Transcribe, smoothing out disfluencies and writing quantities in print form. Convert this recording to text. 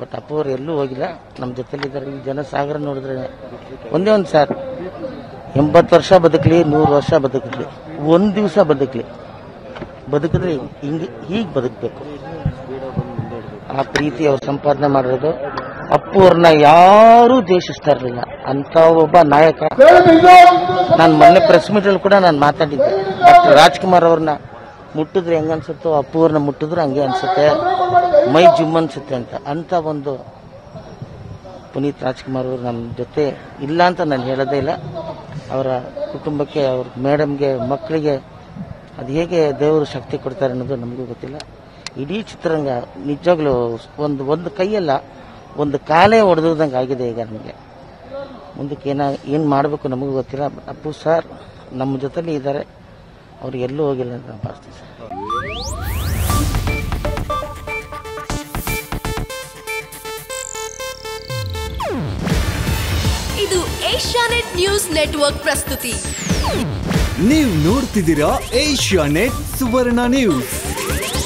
But Appu ಅವರು ಎಲ್ಲೂ ಹೋಗಿಲ್ಲ, ನಮ್ಮ ಜೊತೆಲಿದ್ದಾರೆ. ಈ ಜನಸಾಗರ ನೋಡಿದ್ರೆ ಒಂದೇ ಒಂದು ಸರ್, 80 ವರ್ಷ ಬದುಕಲಿ, 100 ವರ್ಷ ಬದುಕಲಿ, ಒಂದು ದಿವಸ ಬದುಕಿದ್ರೆ ಹೀಗೆ ಬದುಕಬೇಕು. ಆ ಪ್ರೀತಿ ಅವ್ರು ಸಂಪಾದನೆ ಮಾಡಿರೋದು. ಅಪ್ಪು ಅವ್ರನ್ನ ಯಾರೂ ದ್ವೇಷಿಸ್ತಾ ಇರಲಿಲ್ಲ ಅಂತ ಒಬ್ಬ ನಾಯಕ. ನಾನು ಮೊನ್ನೆ ಪ್ರೆಸ್ ಮೀಟಲ್ಲಿ ಕೂಡ ನಾನು ಮಾತಾಡಿದ್ದೆ, ಡಾಕ್ಟರ್ ರಾಜ್ಕುಮಾರ್ ಅವ್ರನ್ನ ಮುಟ್ಟಿದ್ರೆ ಹೆಂಗ ಅನ್ಸುತ್ತೋ ಅಪ್ಪು ಅವ್ರನ್ನ ಮುಟ್ಟಿದ್ರೆ ಹಂಗೆ ಅನ್ಸುತ್ತೆ, ಮೈ ಜುಮ್ ಅನ್ಸುತ್ತೆ ಅಂತ ಒಂದು ಪುನೀತ್ ರಾಜ್ಕುಮಾರ್ ಅವರು ನಮ್ಮ ಜೊತೆ ಇಲ್ಲ ಅಂತ ನಾನು ಹೇಳೋದೇ ಇಲ್ಲ. ಅವರ ಕುಟುಂಬಕ್ಕೆ, ಅವ್ರ ಮೇಡಮ್ಗೆ, ಮಕ್ಕಳಿಗೆ ಅದು ಹೇಗೆ ದೇವರು ಶಕ್ತಿ ಕೊಡ್ತಾರೆ ಅನ್ನೋದು ನಮಗೂ ಗೊತ್ತಿಲ್ಲ. ಇಡೀ ಚಿತ್ರರಂಗ ನಿಜವಾಗ್ಲೂ ಒಂದು ಕೈಯಲ್ಲ, ಒಂದು ಕಾಲೇ ಹೊಡೆದಂಗೆ ಆಗಿದೆ ಈಗ ನಮಗೆ. ಮುಂದಕ್ಕೆ ಏನು ಮಾಡಬೇಕು ನಮಗೂ ಗೊತ್ತಿಲ್ಲ. ಅಪ್ಪು ಸರ್ ನಮ್ಮ ಜೊತೆಲಿ ಇದ್ದಾರೆ, ಅವ್ರು ಎಲ್ಲೂ ಹೋಗಿಲ್ಲ ಅಂತ ನಾನು ಭಾವಿಸ್ತೀನಿ ಸರ್. ಇದು ಏಷ್ಯಾನೆಟ್ ನ್ಯೂಸ್ ನೆಟ್ವರ್ಕ್ ಪ್ರಸ್ತುತಿ. ನೀವು ನೋಡ್ತಿದ್ದೀರಾ ಏಷ್ಯಾನೆಟ್ ಸುವರ್ಣ ನ್ಯೂಸ್.